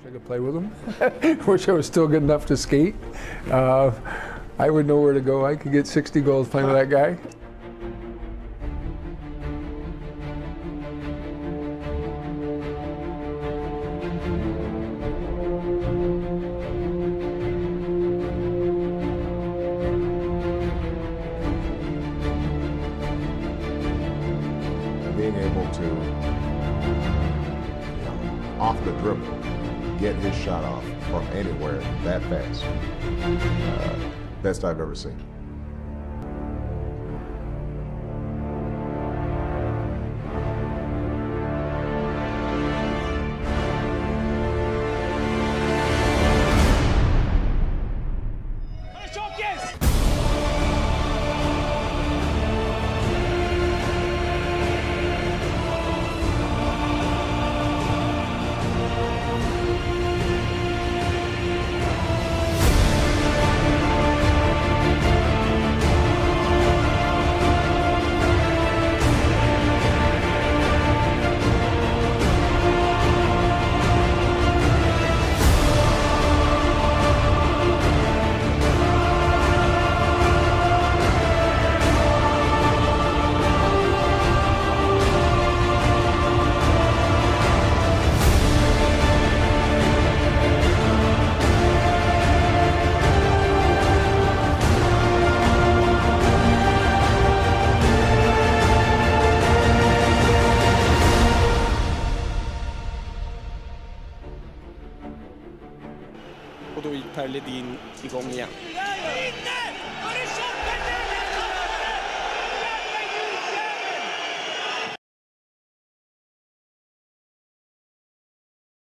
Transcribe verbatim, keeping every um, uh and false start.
I could play with him. Wish I was still good enough to skate. Uh, I would know where to go. I could get sixty goals playing with that guy. Being able to, you know, off the dribble, get his shot off from anywhere that fast. Uh, best I've ever seen.